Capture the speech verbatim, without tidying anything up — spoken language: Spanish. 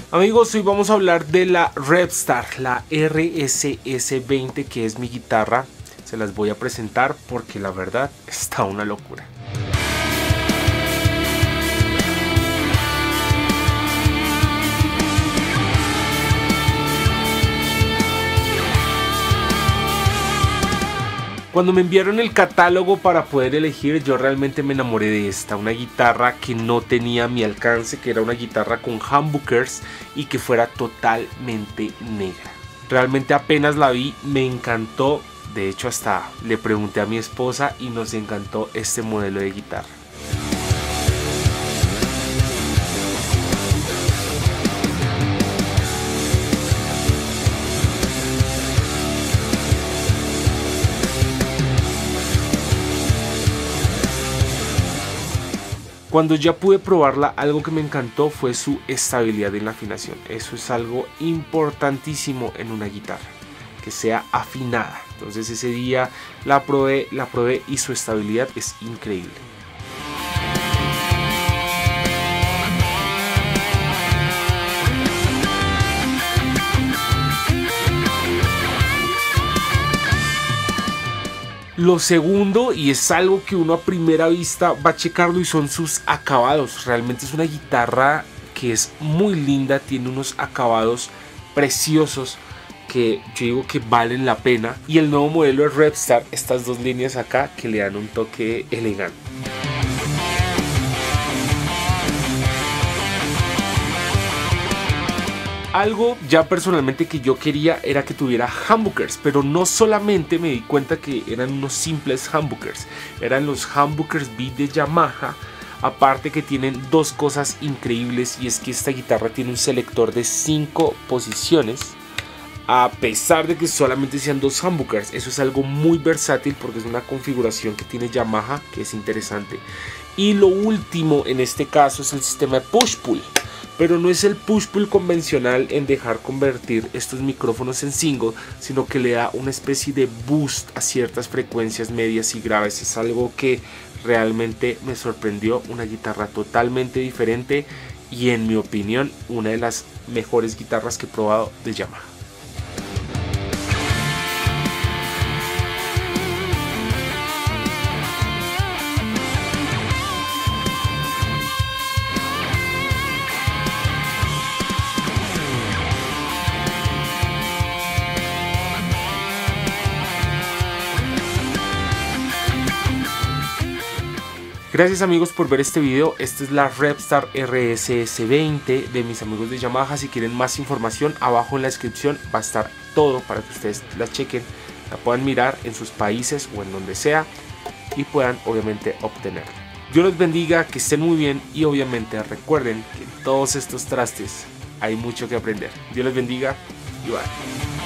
Amigos, hoy vamos a hablar de la Repstar, la R S S veinte, que es mi guitarra. Se las voy a presentar porque la verdad está una locura. Cuando me enviaron el catálogo para poder elegir, yo realmente me enamoré de esta, una guitarra que no tenía a mi alcance, que era una guitarra con humbuckers y que fuera totalmente negra. Realmente apenas la vi, me encantó, de hecho hasta le pregunté a mi esposa y nos encantó este modelo de guitarra. Cuando ya pude probarla, algo que me encantó fue su estabilidad en la afinación. Eso es algo importantísimo en una guitarra, que sea afinada. Entonces ese día la probé, la probé y su estabilidad es increíble. Lo segundo, y es algo que uno a primera vista va a checarlo, y son sus acabados. Realmente es una guitarra que es muy linda, tiene unos acabados preciosos que yo digo que valen la pena. Y el nuevo modelo de Repstar, estas dos líneas acá que le dan un toque elegante. Algo ya personalmente que yo quería era que tuviera humbuckers, pero no solamente me di cuenta que eran unos simples humbuckers, eran los humbuckers B de Yamaha. Aparte que tienen dos cosas increíbles, y es que esta guitarra tiene un selector de cinco posiciones, a pesar de que solamente sean dos humbuckers. Eso es algo muy versátil porque es una configuración que tiene Yamaha que es interesante. Y lo último en este caso es el sistema de push-pull. Pero no es el push-pull convencional en dejar convertir estos micrófonos en single, sino que le da una especie de boost a ciertas frecuencias medias y graves. Es algo que realmente me sorprendió, una guitarra totalmente diferente y, en mi opinión, una de las mejores guitarras que he probado de Yamaha. Gracias amigos por ver este video. Esta es la Repstar R S S veinte de mis amigos de Yamaha. Si quieren más información, abajo en la descripción va a estar todo para que ustedes la chequen, la puedan mirar en sus países o en donde sea y puedan obviamente obtenerla. Dios los bendiga, que estén muy bien y obviamente recuerden que en todos estos trastes hay mucho que aprender. Dios les bendiga y bye.